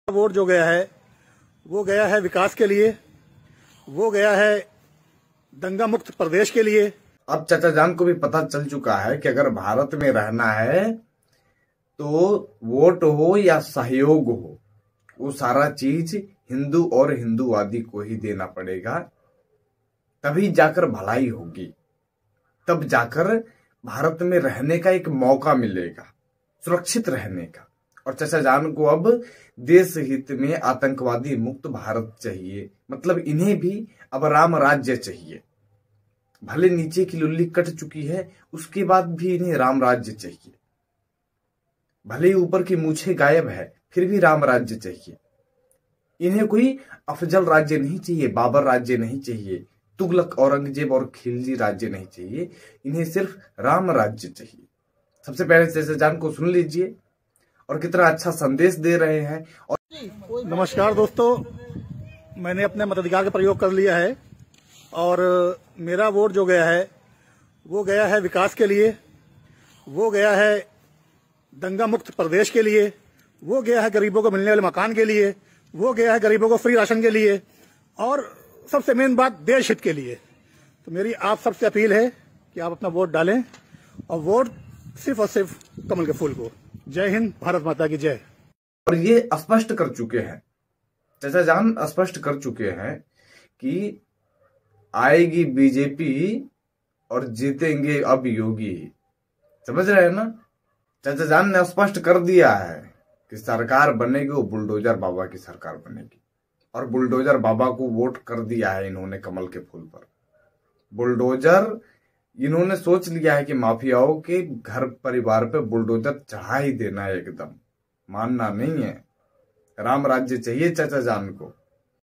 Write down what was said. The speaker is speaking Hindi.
वोट जो गया है वो गया है विकास के लिए, वो गया है दंगा मुक्त प्रदेश के लिए। अब चाचा जान को भी पता चल चुका है कि अगर भारत में रहना है तो वोट हो या सहयोग हो, वो सारा चीज हिंदू और हिंदूवादी को ही देना पड़ेगा, तभी जाकर भलाई होगी, तब जाकर भारत में रहने का एक मौका मिलेगा, सुरक्षित रहने का। और चाचा जान को अब देश हित में आतंकवादी मुक्त भारत चाहिए, मतलब इन्हें भी अब राम राज्य चाहिए। भले नीचे की लुल्ली कट चुकी है, उसके बाद भी इन्हें राम राज्य चाहिए। भले ही ऊपर की मूछें गायब है, फिर भी राम राज्य चाहिए। इन्हें कोई अफजल राज्य नहीं चाहिए, बाबर राज्य नहीं चाहिए, तुगलक औरंगजेब और खिलजी राज्य नहीं चाहिए, इन्हें सिर्फ राम राज्य चाहिए। सबसे पहले चाचा जान को सुन लीजिए और कितना अच्छा संदेश दे रहे हैं। और नमस्कार दोस्तों, मैंने अपने मताधिकार का प्रयोग कर लिया है और मेरा वोट जो गया है वो गया है विकास के लिए, वो गया है दंगा मुक्त प्रदेश के लिए, वो गया है गरीबों को मिलने वाले मकान के लिए, वो गया है गरीबों को फ्री राशन के लिए और सबसे मेन बात देश हित के लिए। तो मेरी आप सबसे अपील है कि आप अपना वोट डालें और वोट सिर्फ और सिर्फ कमल के फूल को। जय हिंद, भारत माता की जय। और ये स्पष्ट कर चुके हैं, चाचा जान स्पष्ट कर चुके हैं कि आएगी बीजेपी और जीतेंगे अब योगी। समझ रहे हैं ना? चाचा जान ने स्पष्ट कर दिया है कि सरकार बनेगी वो बुलडोजर बाबा की सरकार बनेगी। और बुलडोजर बाबा को वोट कर दिया है इन्होंने कमल के फूल पर। बुलडोजर इन्होंने सोच लिया है कि माफियाओं के घर परिवार पे बुलडोजर चढ़ा ही देना है, एकदम मानना नहीं है। राम राज्य चाहिए चाचा जान को।